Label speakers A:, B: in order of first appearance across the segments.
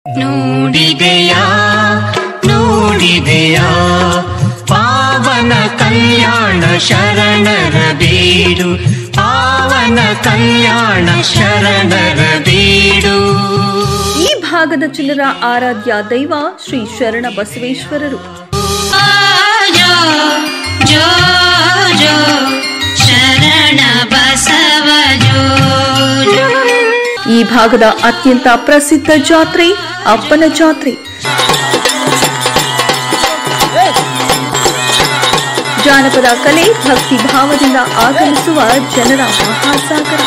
A: ನೋಡಿದೆಯಾ ನೋಡಿದೆಯಾ ಪಾವನ ಕಲ್ಯಾಣ ಶರಣರ ಬೀಡು, ಪಾವನ ಕಲ್ಯಾಣ ಶರಣರ ಬೀಡು.
B: ಈ ಭಾಗದ ಜನರ ಆರಾಧ್ಯ ದೈವ ಶ್ರೀ ಶರಣ ಬಸವೇಶ್ವರರು.
A: ಜೋ ಜೋ ಶರಣ ಬಸವ ಜೋ.
B: ಈ ಭಾಗದ ಅತ್ಯಂತ ಪ್ರಸಿದ್ಧ ಜಾತ್ರೆ ಅಪ್ಪನ ಜಾತ್ರೆ. ಜಾನಪದ ಕಲೆ ಭಕ್ತಿ ಭಾವದಿಂದ ಆಗಮಿಸುವ ಜನರ ಮಹಾಸಾಗರ.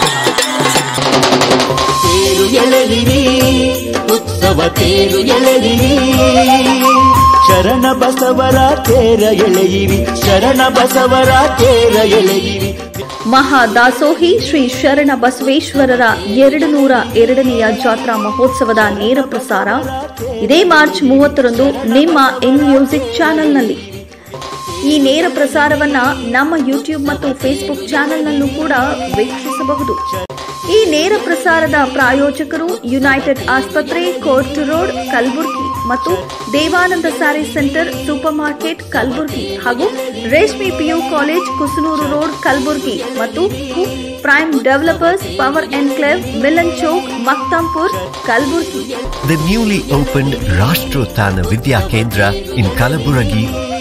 C: ತೇರು ಎಳೆಯಿರಿ, ಉತ್ಸವ ತೇರು ಎಳೆಯಿರಿ, ಶರಣ ಬಸವರ ತೇರ ಎಳೆಯಿರಿ, ಶರಣ ಬಸವರ ತೇರ ಎಳೆಯಿರಿ.
B: ಮಹಾದಾಸೋಹಿ ಶ್ರೀ ಶರಣ ಬಸವೇಶ್ವರರ 202ನೆಯ ಜಾತ್ರಾ ಮಹೋತ್ಸವದ ನೇರ ಪ್ರಸಾರ ಇದೇ ಮಾರ್ಚ್ 30ರಂದು ನಿಮ್ಮ ಇನ್ ಮ್ಯೂಸಿಕ್ ಚಾನೆಲ್ನಲ್ಲಿ. ಈ ನೇರ ಪ್ರಸಾರವನ್ನ ನಮ್ಮ ಯೂಟ್ಯೂಬ್ ಮತ್ತು ಫೇಸ್ಬುಕ್ ಚಾನೆಲ್ನಲ್ಲೂ ಕೂಡ ವೀಕ್ಷಿಸಬಹುದು. ಈ ನೇರ ಪ್ರಸಾರದ ಪ್ರಾಯೋಜಕರು ಯುನೈಟೆಡ್ ಆಸ್ಪತ್ರೆ, ಕೋರ್ಟ್ ರೋಡ್, ಕಲಬುರಗಿ ಮತ್ತು Devananda saree centre, super market, Kalaburagi ಹಾಗೂ Reshme PU college, Kusanur road, Kalaburagi ಮತ್ತು prime developers, power enclave, Milan chowk, Maktampur, Kalaburagi.
D: The newly opened Rashtrothana Vidya Kendra in Kalaburagi